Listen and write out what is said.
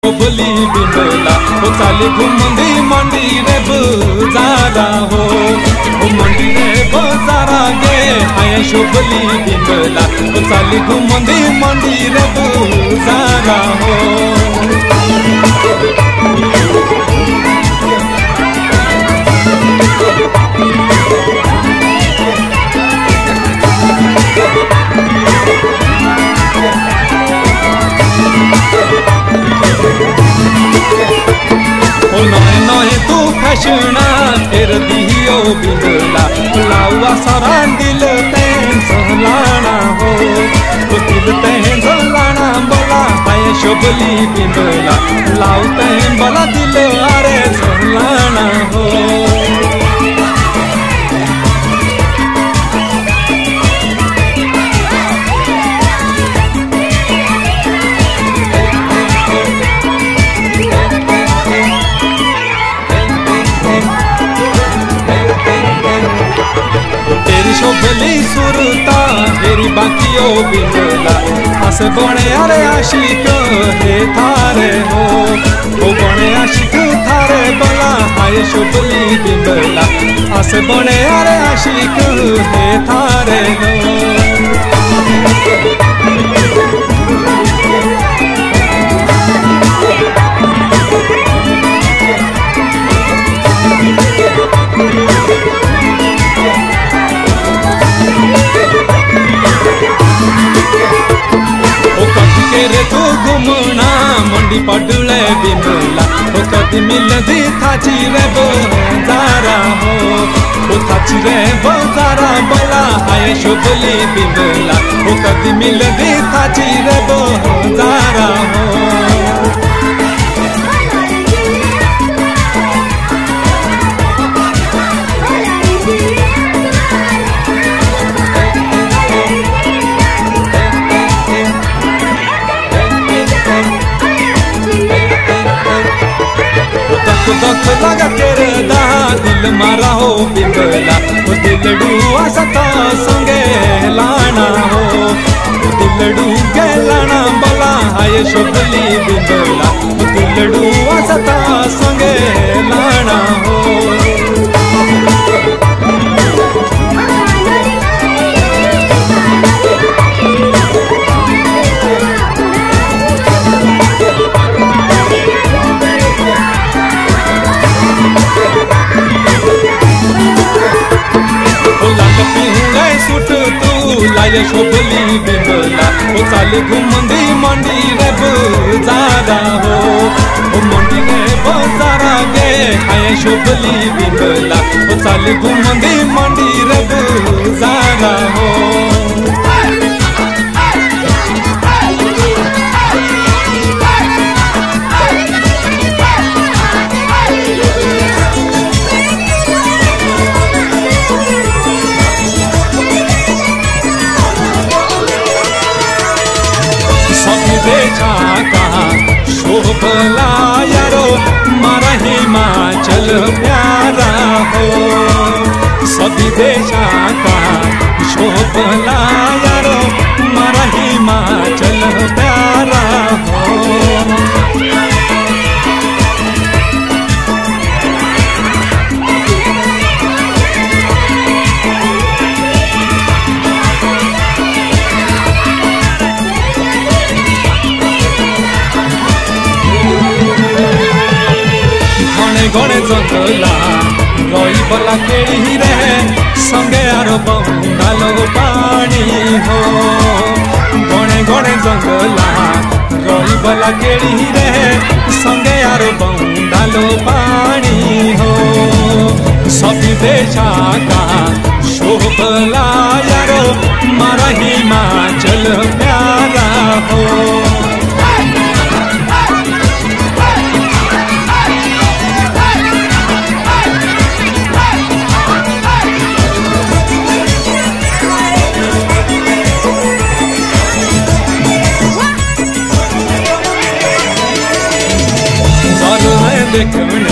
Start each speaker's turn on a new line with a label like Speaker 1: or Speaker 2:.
Speaker 1: शोभली बिंबला ओ चाली घुमंदी मंडी रे बजारा हो मंडी रे बजारा गे आया शोभली बिंबला ओ चाली घुमंदी मंडी रे बजारा हो तू फैशना फिर दियो बिंदला लावा सारा दिल तैन सहलाना हो तो दिल तैन सहलाना बोला आय शोभली बिंदला लाव तैन बोला दिल अरे सहलाना हो शोभली सुरता तेरी बाकी ओ बिंदला हस बने अरे आशिक हे थारे हो ओ बने आशिक थारे बोला हाय शोभली बिंदला हस बने अरे आशिक हे थारे हो रे तू घुमना मंडी पडुले बिंबला ओ कदी मिलदी थाची रे बजारा हो ओ थाची रे बजारा बोला आय शोभली बिंबला ओ कदी मिलदी थाची रे बजारा हो दख लगा तेरे दा दिल मारा हो बिंबला ओ दिलडू आसता संगे लाना हो ओ दिलडू के लाना बोला आय शोभली बिंबला ओ दिलडू आसता संगे लाना हो लाय शोभली बिंबला ओ चाली घुमंदी मंडी रे बजारा हो ओ मंडी रे बजारा गे आय शोभली बिंबला ओ चाली घुमंदी मंडी रे बजारा हो शोभला यारो मारा हिमाचल प्यारा हो सभी देशा का शोभला यारो मारा हिमाचल प्यारा हो गणे जंगला रही बला केड़ी रे संगे आरो बंगालो पानी हो गणे गणे जंगला रही बला केड़ी रे संगे आरो बंगालो पानी हो सभी देशा का शोभला यारो मारा हिमाचल प्यारा हो देखने